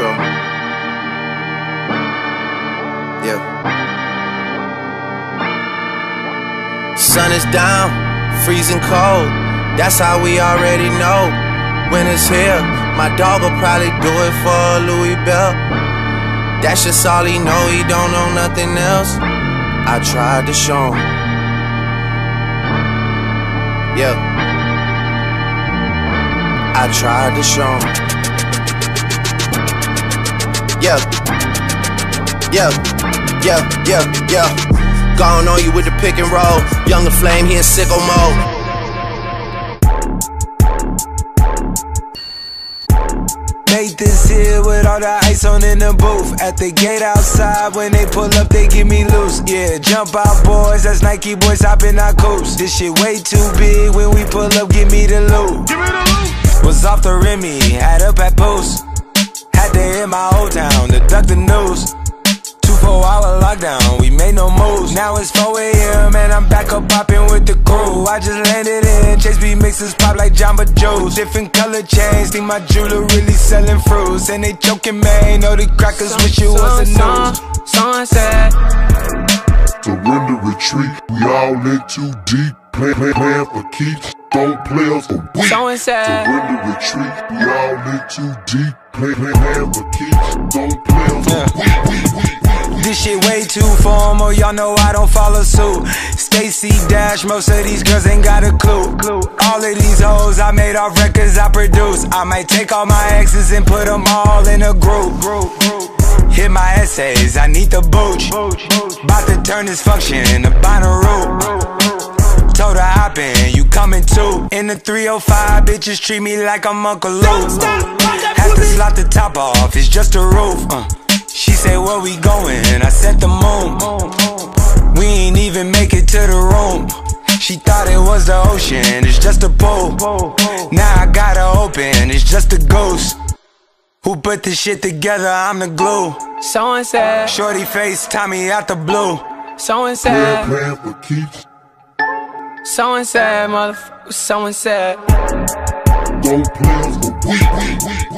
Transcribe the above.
intro. Yeah. Sun is down, freezing cold. That's how we already know winter's here. My dog will probably do it for Louis Bell. That's just all he know, he don't know nothing else. I tried to show him. Yeah. I tried to show him. Yeah. Gone on you with the pick and roll. Younger Flame, he in sicko mode. Made this here with all the ice on in the booth. At the gate outside, when they pull up, they give me loose. Yeah, jump out boys, that's Nike boys hopping our coops. This shit way too big, when we pull up, give me the loot. Was off the Remy, had up at Post. Had to hit my old town to duck the news. 2-4-hour lockdown, we made no moves. Now it's 4 AM and I'm back up popping with the crew. I just landed in, Chase B mixes pop like Jamba Joe's. Different color chains, think my jeweler really selling fruits. And they joking, man, know the crackers wish it was a news. Sunset. Surrender, retreat, we all in too deep. Playing for keeps, don't play us for weak. Surrender, retreat, we all in too deep. Playing for keeps, don't play us for weak. This shit way too formal, y'all know I don't follow suit. Stacy Dash, most of these girls ain't got a clue. All of these hoes I made off records I produce. I might take all my exes and put them all in a group. Hit my essays, I need the booch. About to turn this function into Bonnaroo. Told her hop in, you coming too. In the 305, bitches treat me like I'm Uncle Luke. Have to slot the top off, it's just a roof. She said, where we going? I said the moon. We ain't even make it to the room. She thought it was the ocean, it's just a pool. Now I gotta open, it's just a ghost. Who put this shit together? I'm the glue. Someone said, shorty face, Tommy out the blue. Someone said, playing for keeps. Someone said, motherfucker, someone said, Don't play us for weak.